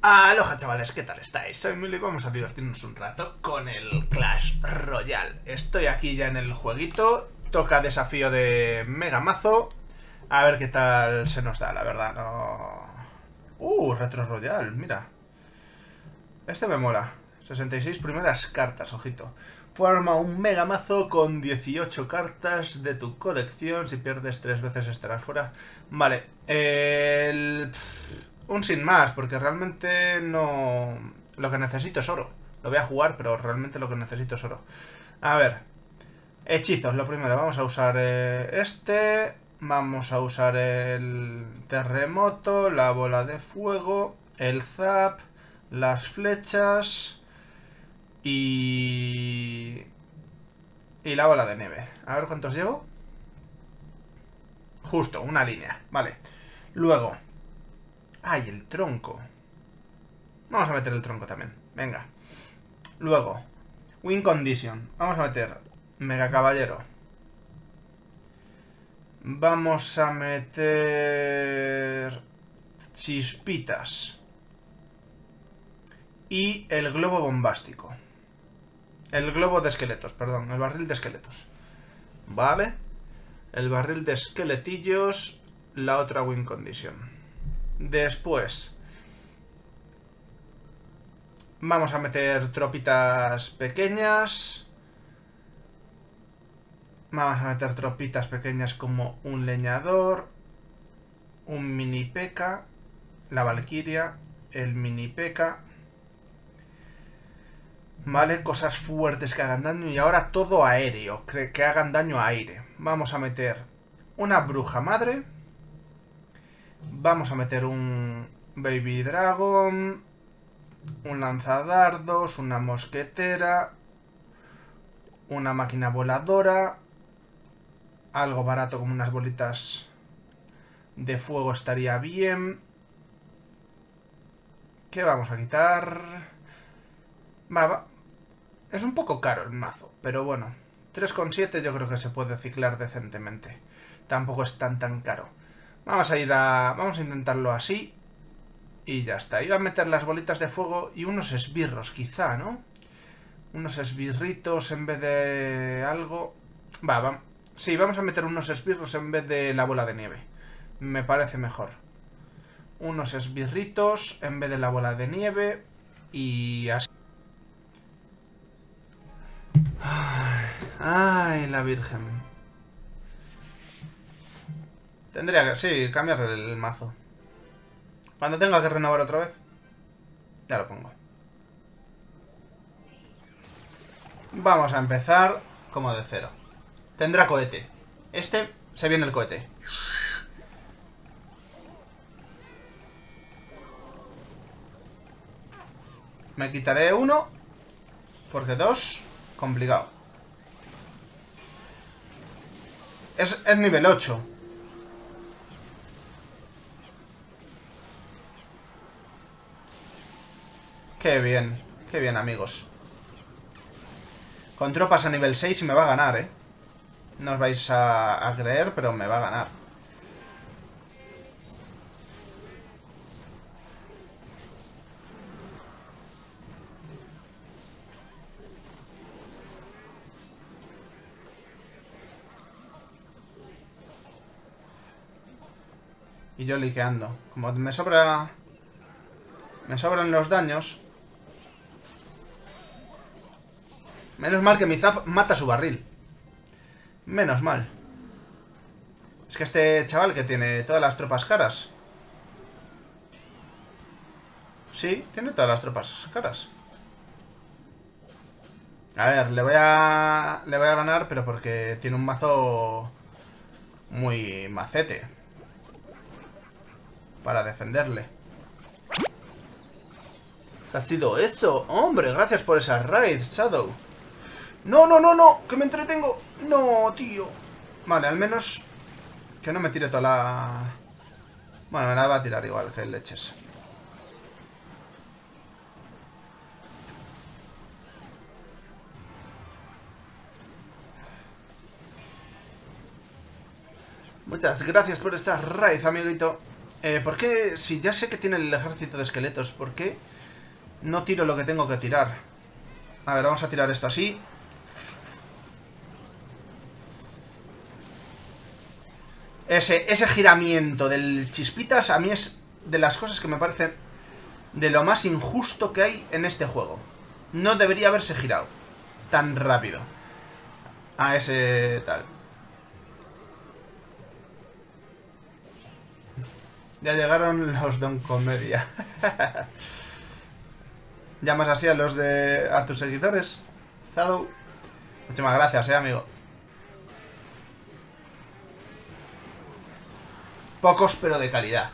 Aloha chavales, ¿qué tal estáis? Soy Milo y vamos a divertirnos un rato con el Clash Royale. Estoy aquí ya en el jueguito, toca desafío de Mega Mazo. A ver qué tal se nos da, la verdad, no... Retro Royale, mira. Este me mola. 66 primeras cartas, ojito. Forma un Mega Mazo con 18 cartas de tu colección. Si pierdes 3 veces estarás fuera. Vale, un sin más, porque realmente no... Lo que necesito es oro. Lo voy a jugar, pero realmente lo que necesito es oro. A ver. Hechizos, lo primero. Vamos a usar este. Vamos a usar el terremoto, la bola de fuego, el zap, las flechas y la bola de nieve. A ver cuántos llevo. Justo, una línea. Vale. Luego... ¡ay, el tronco! Vamos a meter el tronco también. Venga. Luego, Win Condition. Vamos a meter Mega Caballero. Vamos a meter Chispitas. Y el globo bombástico. El globo de esqueletos, perdón. El barril de esqueletos. Vale. El barril de esqueletillos. La otra Win Condition. Después vamos a meter tropitas pequeñas. Vamos a meter tropitas pequeñas como un leñador, un mini P.E.K.K.A, la Valquiria, el mini P.E.K.K.A. Vale, cosas fuertes que hagan daño. Y ahora todo aéreo, que hagan daño a aire. Vamos a meter una bruja madre. Vamos a meter un Baby Dragon, un lanzadardos, una mosquetera, una máquina voladora, algo barato como unas bolitas de fuego estaría bien. ¿Qué vamos a quitar? Va. Es un poco caro el mazo, pero bueno, 3,7 yo creo que se puede ciclar decentemente. Tampoco es tan caro. Vamos a intentarlo así. Y ya está. Iba a meter las bolitas de fuego y unos esbirros, quizá, ¿no? Unos esbirritos en vez de algo. Sí, vamos a meter unos esbirros en vez de la bola de nieve. Me parece mejor. Unos esbirritos en vez de la bola de nieve. Y así. Ay, la Virgen. Tendría que, sí, cambiar el mazo. Cuando tenga que renovar otra vez, ya lo pongo. Vamos a empezar como de cero. Tendrá cohete. Este se viene el cohete. Me quitaré uno, porque dos, complicado. Es nivel 8. Qué bien amigos. Con tropas a nivel 6 y me va a ganar, ¿eh? No os vais a creer, pero me va a ganar. Y yo liqueando. Como me sobran los daños. Menos mal que mi zap mata su barril. Menos mal. Es que este chaval que tiene todas las tropas caras. Sí, tiene todas las tropas caras. A ver, le voy a ganar, pero porque tiene un mazo muy macete para defenderle. ¿Qué ha sido eso? Hombre, gracias por esas raids, Shadow. No, que me entretengo. No, tío. Vale, al menos que no me tire toda la... Bueno, me la va a tirar igual que leches. Muchas gracias por esta raid, amiguito. ¿Por qué? Si ya sé que tiene el ejército de esqueletos, ¿por qué no tiro lo que tengo que tirar? A ver, vamos a tirar esto así. Ese giramiento del chispitas a mí es de las cosas que me parecen de lo más injusto que hay en este juego. No debería haberse girado tan rápido a ese tal. Ya llegaron los Don Comedia. ¿Llamas así a los de... a tus seguidores? Estado. Muchísimas gracias, amigo. Pocos, pero de calidad.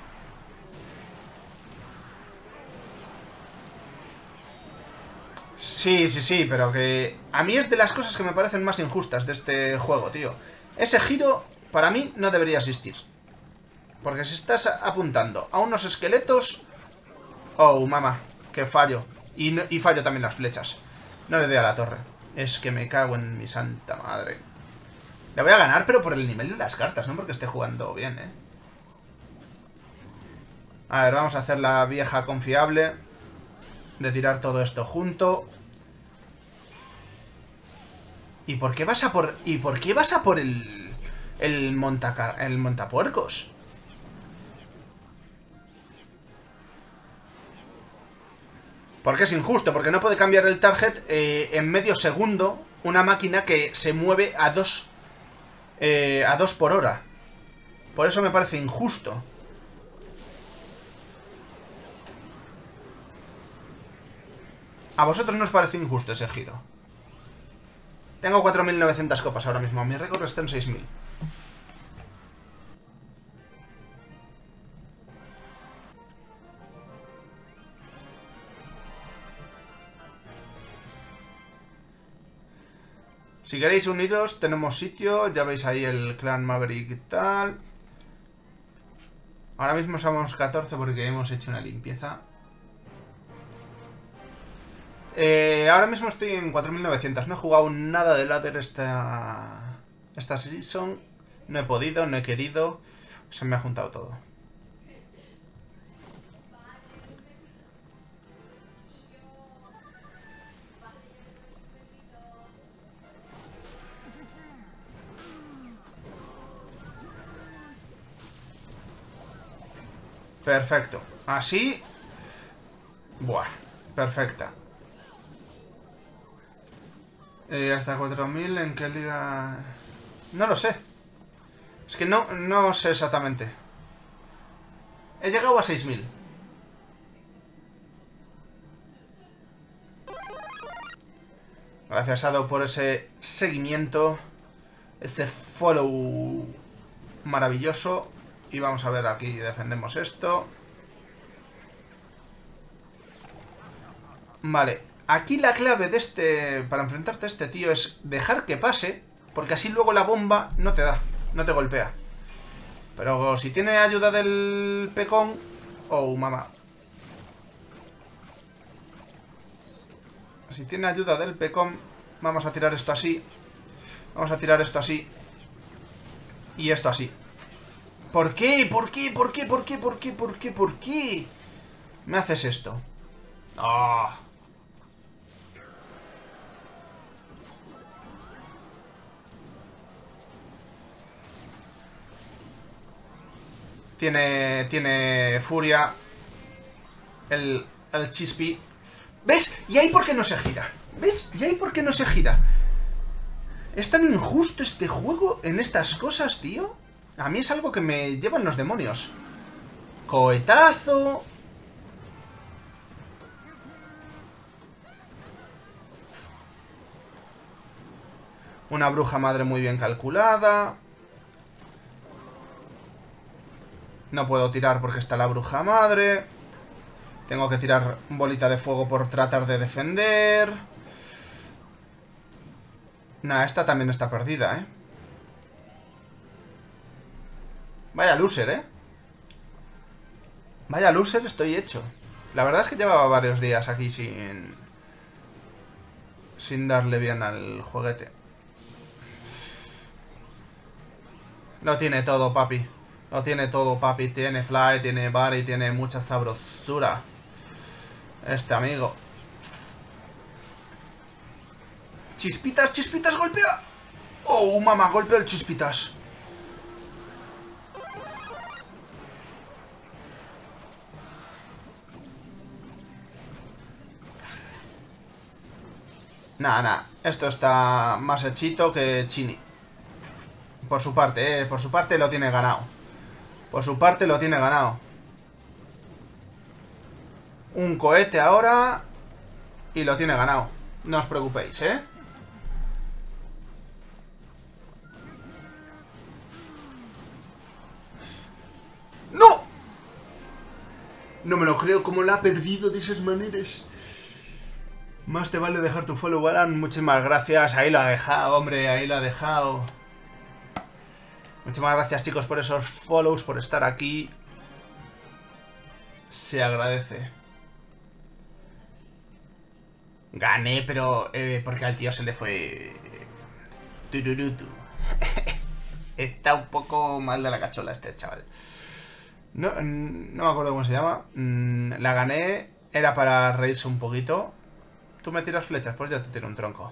Sí, sí, sí, pero que... a mí es de las cosas que me parecen más injustas de este juego, tío. Ese giro, para mí, no debería existir. Porque si estás apuntando a unos esqueletos... Oh, mamá, que fallo. Y fallo también las flechas. No le doy a la torre. Es que me cago en mi santa madre. Le voy a ganar, pero por el nivel de las cartas, no porque esté jugando bien, ¿eh? A ver, vamos a hacer la vieja confiable de tirar todo esto junto. ¿Y por qué vas a por... ¿Y por qué vas a por el montapuercos? Porque es injusto, porque no puede cambiar el target en medio segundo una máquina que se mueve a 2 por hora. Por eso me parece injusto. ¿A vosotros no os parece injusto ese giro? Tengo 4.900 copas ahora mismo. Mi récord está en 6.000. Si queréis uniros, tenemos sitio. Ya veis ahí el clan Maverick y tal. Ahora mismo somos 14 porque hemos hecho una limpieza. Ahora mismo estoy en 4.900. No he jugado nada de ladder esta season. No he podido, no he querido. Se me ha juntado todo. Perfecto. Así. Buah. Perfecta. Hasta 4.000, ¿en qué liga? No lo sé. Es que no sé exactamente. He llegado a 6.000. Gracias, Ado, por ese seguimiento. Ese follow maravilloso. Y vamos a ver aquí, defendemos esto. Vale, aquí la clave de este... para enfrentarte a este tío es dejar que pase, porque así luego la bomba no te da, no te golpea. Pero si tiene ayuda del pecón... Oh, mamá. Si tiene ayuda del pecón, vamos a tirar esto así. Vamos a tirar esto así. Y esto así. ¿Por qué? ¿Por qué? ¿Por qué? ¿Por qué? ¿Por qué? ¿Por qué? ¿Por qué? ¿Me haces esto? ¡Ah! Tiene furia. El Chispi. ¿Ves? ¿Y ahí por qué no se gira? ¿Ves? ¿Y ahí por qué no se gira? ¿Es tan injusto este juego en estas cosas, tío? A mí es algo que me llevan los demonios. Cohetazo. Una bruja madre muy bien calculada. No puedo tirar porque está la bruja madre. Tengo que tirar bolita de fuego por tratar de defender. Nah, esta también está perdida, ¿eh? Vaya loser, ¿eh? Vaya loser estoy hecho. La verdad es que llevaba varios días aquí sin darle bien al jueguete. Lo tiene todo, papi. Lo tiene todo, papi. Tiene fly, tiene body, tiene mucha sabrosura. Este amigo. Chispitas, chispitas, golpea. Oh, mamá, golpea el chispitas. Nada. Esto está más hechito que Chini. Por su parte, por su parte lo tiene ganado. Por su parte lo tiene ganado. Un cohete ahora. Y lo tiene ganado. No os preocupéis, ¡No! No me lo creo, como la ha perdido de esas maneras. Más te vale dejar tu follow, Alan. Muchísimas gracias. Ahí lo ha dejado, hombre. Ahí lo ha dejado. Muchísimas gracias, chicos, por esos follows, por estar aquí. Se agradece. Gané, pero... porque al tío se le fue... Tururutu. Está un poco mal de la cachola este chaval. No me acuerdo cómo se llama. La gané. Era para reírse un poquito. Tú me tiras flechas, pues yo te tiro un tronco.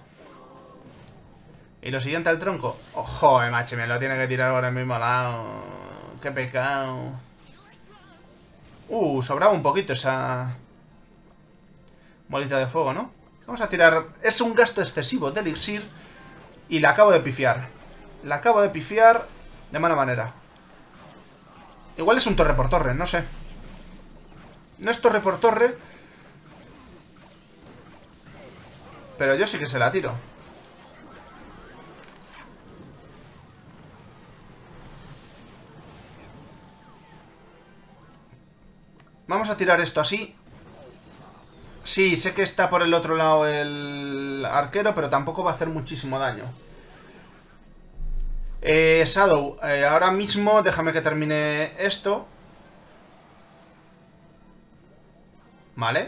Y lo siguiente al tronco. Oh, joder, macho, me lo tiene que tirar ahora mismo al lado. Qué pecado. Sobraba un poquito esa bolita de fuego, ¿no? Vamos a tirar... Es un gasto excesivo de elixir. Y la acabo de pifiar. La acabo de pifiar de mala manera. Igual es un torre por torre, no sé. No es torre por torre. Pero yo sí que se la tiro. Vamos a tirar esto así. Sí, sé que está por el otro lado el arquero, pero tampoco va a hacer muchísimo daño. Shadow, ahora mismo déjame que termine esto. Vale.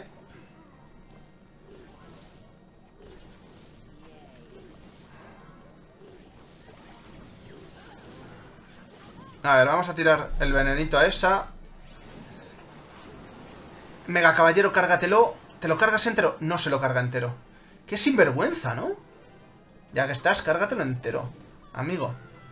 A ver, vamos a tirar el venenito a esa. Mega caballero, cárgatelo. ¿Te lo cargas entero? No se lo carga entero. Qué sinvergüenza, ¿no? Ya que estás, cárgatelo entero, amigo.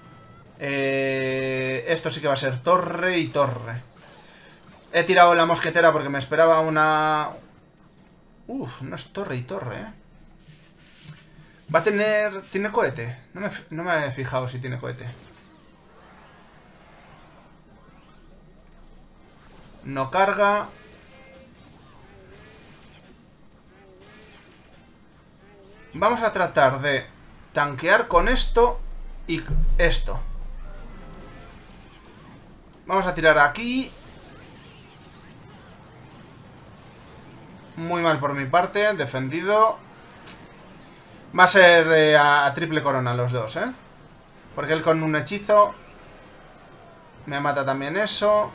Esto sí que va a ser torre y torre. He tirado la mosquetera porque me esperaba una... Uf, no es torre y torre, Va a tener... ¿Tiene cohete? No me he fijado si tiene cohete. No carga. Vamos a tratar de tanquear con esto y esto. Vamos a tirar aquí. Muy mal por mi parte, defendido. Va a ser a triple corona los dos, porque él con un hechizo me mata también eso.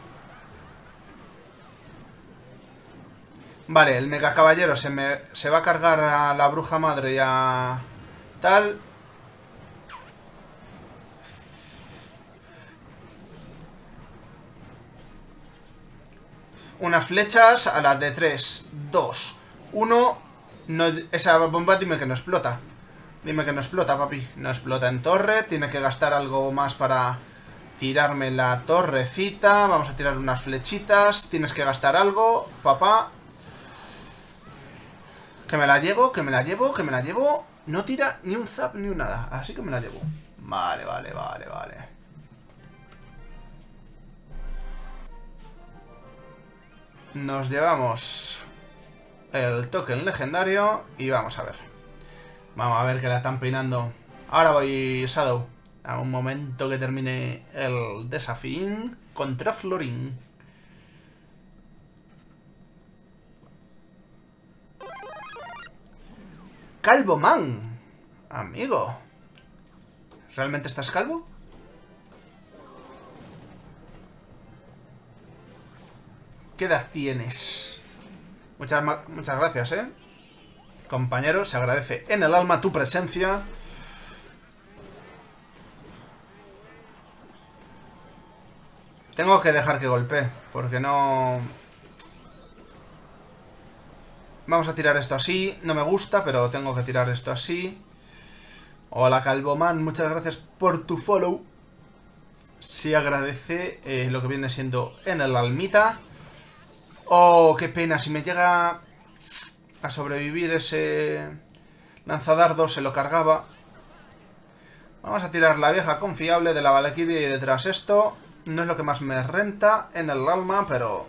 Vale, el mega caballero se va a cargar a la bruja madre y a tal. Unas flechas a las de 3, 2, 1. No, esa bomba dime que no explota. Dime que no explota, papi. No explota en torre. Tiene que gastar algo más para tirarme la torrecita. Vamos a tirar unas flechitas. Tienes que gastar algo, papá. Que me la llevo, que me la llevo, que me la llevo. No tira ni un zap ni un nada. Así que me la llevo. Vale, vale, vale, vale. Nos llevamos el token legendario y vamos a ver. Vamos a ver que la están peinando. Ahora voy, Shadow. A un momento que termine el desafío contra Florín. Calvo Man. Amigo. ¿Realmente estás calvo? ¿Qué edad tienes? Muchas gracias, compañero, se agradece en el alma tu presencia. Tengo que dejar que golpee, porque no... Vamos a tirar esto así. No me gusta, pero tengo que tirar esto así. Hola, Calvoman. Muchas gracias por tu follow. Sí agradece lo que viene siendo en el almita. Oh, qué pena. Si me llega a sobrevivir ese lanzadardo, se lo cargaba. Vamos a tirar la vieja confiable de la Valkyrie y detrás esto. No es lo que más me renta en el alma, pero...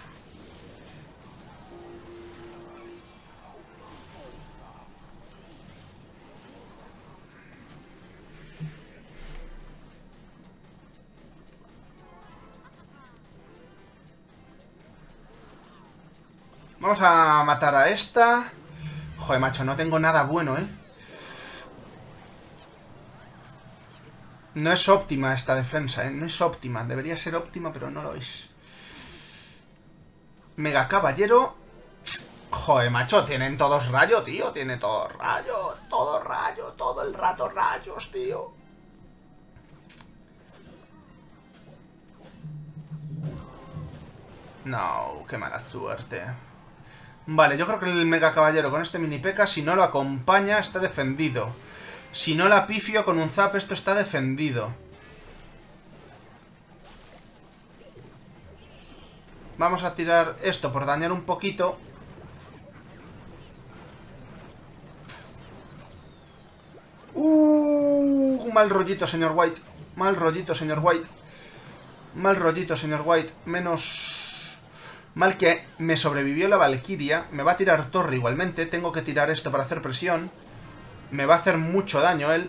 Vamos a matar a esta. Joder, macho, no tengo nada bueno, ¿eh? No es óptima esta defensa, ¿eh? No es óptima. Debería ser óptima, pero no lo es. Mega caballero. Joder, macho, tienen todos rayo, tío. Tiene todo rayo, todo el rato rayos, tío. No, qué mala suerte. Vale, yo creo que el Mega Caballero con este mini P.E.K.K.A, si no lo acompaña, está defendido. Si no la pifio con un zap, esto está defendido. Vamos a tirar esto por dañar un poquito. Mal rollito, señor White. Mal rollito, señor White. Mal rollito, señor White. Menos... Mal que me sobrevivió la Valkyria. Me va a tirar torre igualmente. Tengo que tirar esto para hacer presión. Me va a hacer mucho daño él.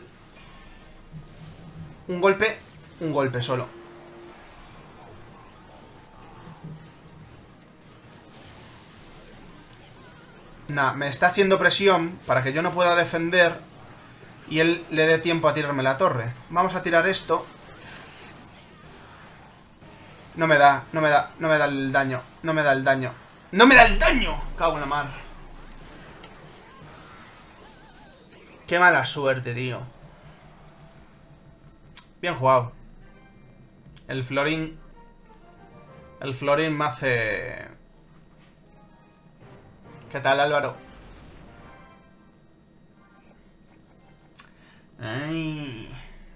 Un golpe solo. Nah, me está haciendo presión para que yo no pueda defender y él le dé tiempo a tirarme la torre. Vamos a tirar esto. No me da el daño. No me da el daño. ¡No me da el daño! Cago en la mar. Qué mala suerte, tío. Bien jugado. El Florín me hace... ¿Qué tal, Álvaro? Ay.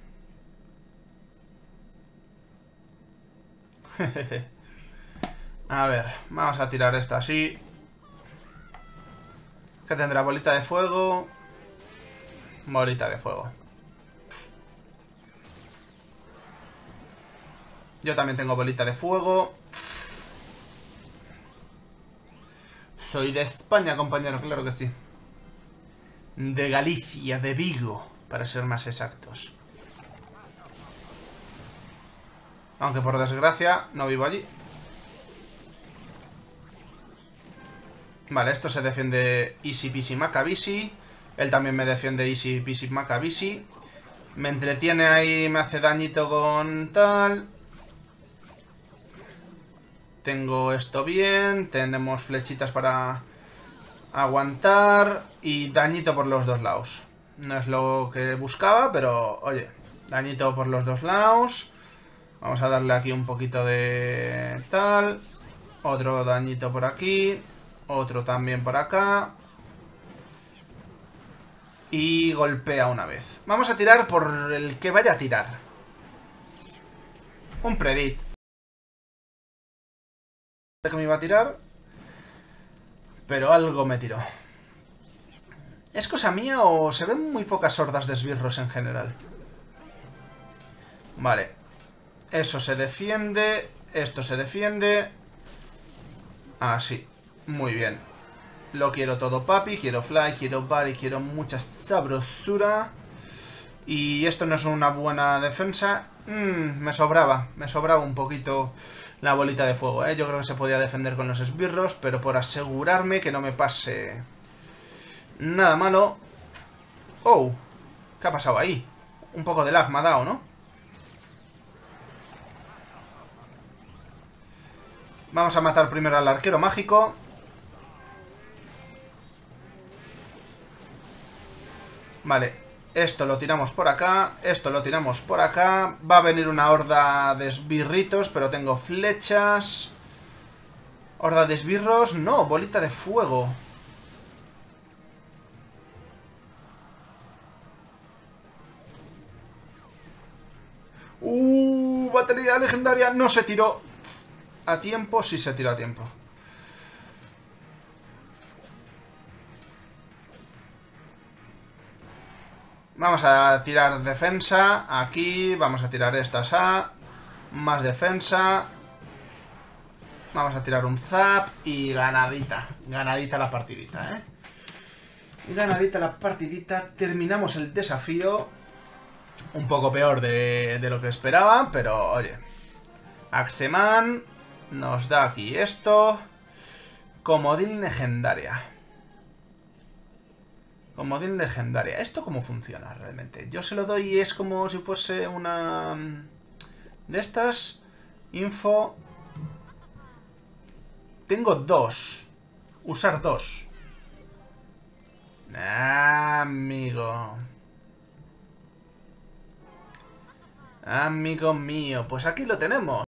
A ver, vamos a tirar esto así. ¿Qué tendrá? Bolita de fuego. Bolita de fuego. Yo también tengo bolita de fuego. Soy de España, compañero, claro que sí. De Galicia, de Vigo, para ser más exactos. Aunque por desgracia no vivo allí. Vale, esto se defiende easy peasy macabisi. Él también me defiende easy peasy macabisi. Me entretiene ahí, me hace dañito con tal. Tengo esto bien. Tenemos flechitas para aguantar. Y dañito por los dos lados. No es lo que buscaba, pero oye, dañito por los dos lados. Vamos a darle aquí un poquito de tal. Otro dañito por aquí. Otro también por acá. Y golpea una vez. Vamos a tirar por el que vaya a tirar. Un predit. Que me iba a tirar. Pero algo me tiró. ¿Es cosa mía o se ven muy pocas hordas de esbirros en general? Vale. Eso se defiende. Esto se defiende. Así. Muy bien. Lo quiero todo, papi. Quiero fly, quiero body, quiero mucha sabrosura. Y esto no es una buena defensa. Me sobraba un poquito la bolita de fuego, ¿eh? Yo creo que se podía defender con los esbirros, pero por asegurarme que no me pase nada malo. Oh, ¿qué ha pasado ahí? Un poco de lag me ha dado, ¿no? Vamos a matar primero al arquero mágico. Vale, Esto lo tiramos por acá. Esto lo tiramos por acá. Va a venir una horda de esbirritos, pero tengo flechas. Horda de esbirros. No, bolita de fuego. Batería legendaria. No se tiró a tiempo. Sí se tiró a tiempo. Vamos a tirar defensa. Aquí. Vamos a tirar estas A. Más defensa. Vamos a tirar un zap. Y ganadita. Ganadita la partidita, ¿eh? Ganadita la partidita. Terminamos el desafío. Un poco peor de lo que esperaba. Pero, oye. Axeman nos da aquí esto. Comodín legendaria. Comodín legendaria. ¿Esto cómo funciona realmente? Yo se lo doy y es como si fuese una... de estas. Info. Tengo 2. Usar 2. Amigo. Amigo mío. Pues aquí lo tenemos.